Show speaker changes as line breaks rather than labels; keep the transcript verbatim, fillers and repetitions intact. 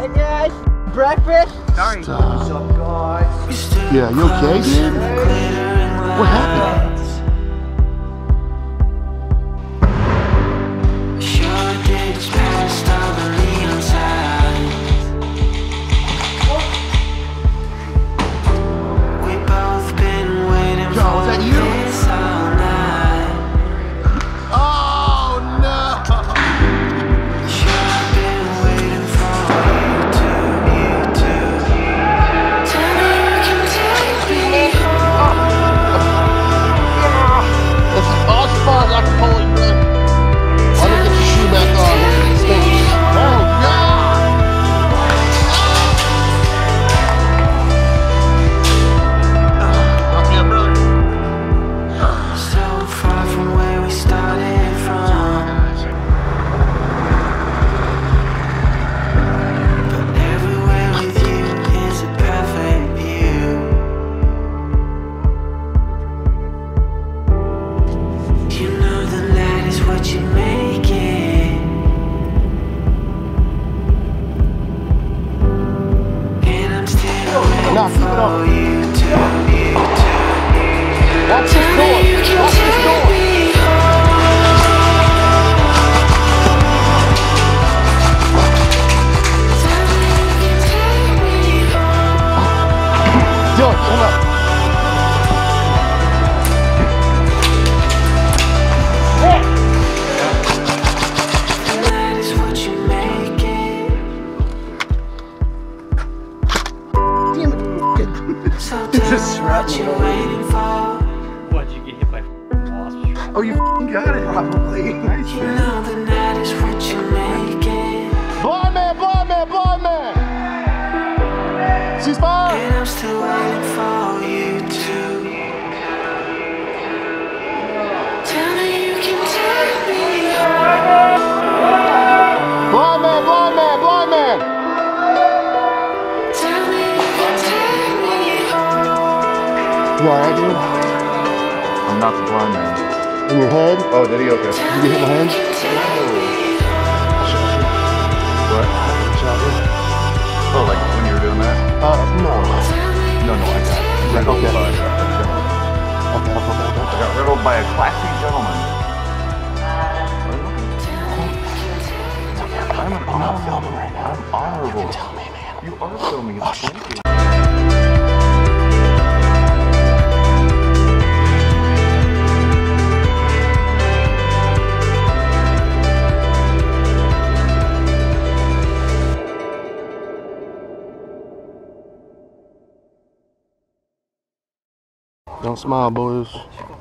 Hey guys, breakfast?
Sorry.
Stop.
What's up, guys?
Yeah, you okay, dude? What happened? Now keep it up. Watch this door. Watch this door. Dylan, come up.
This is what you waiting for. What, you get hit by wasp?
Oh, you got it probably. Nice.
You know the night is what you make it.
Blind man, blind man, blind man. She's fine.
And I'm still waiting for you to tell me you can take me home.
Blind man, blind man, blind man.
Tell me you can take me home.
You alright, dude?
I'm not the blind man.
In your head?
Oh, did he? Okay.
Did you hit my hand?
What? Oh, like when you were doing that?
Uh, no.
No, no, I got riddled
Okay.
by a
Okay, okay, okay,
I got riddled by a classy gentleman. I'm an
I'm not filming right now.
I'm honorable.
You can tell me, man.
You are filming.
Oh,
Thank you.
Don't smile, boys.